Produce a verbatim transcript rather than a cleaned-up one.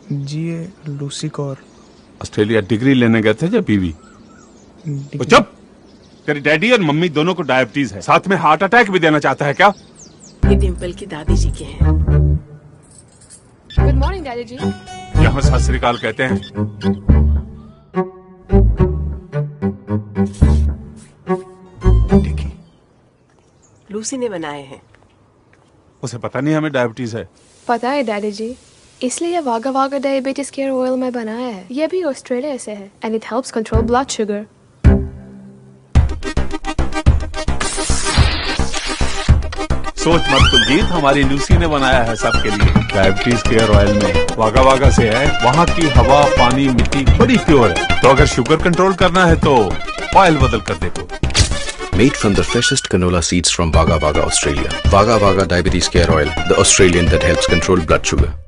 जी ये Lucy Kaur. Australia degree लेने गए थे या बीवी? चुप! तेरी डैडी और मम्मी दोनों को डायबिटीज है, साथ में हार्ट अटैक भी देना चाहता है क्या? ये डिम्पल की दादी जी के हैं। गुड मॉर्निंग दादी जी। यहाँ सत श्री अकाल कहते हैं। देखिए, लूसी ने बनाए हैं। उसे पता नहीं हमें डायबिटीज है। पता है दादी जी, इसलिए ये वागा वागा डायबिटीज केयर ऑयल में बनाया है। ये भी ऑस्ट्रेलिया से है and it helps control blood sugar. सोच मत कुलजीत, हमारी लूसी ने बनाया है सबके लिए। डायबिटीज केयर ऑयल में वागा वागा से है, वहाँ की हवा, पानी, मिट्टी बड़ी प्योर है। तो अगर शुगर कंट्रोल करना है तो ऑयल बदल कर देखो। Made from the freshest canola seeds from Wagga Wagga, Australia. Wagga Wagga Diabetes Care Oil, the Australian that helps control blood sugar.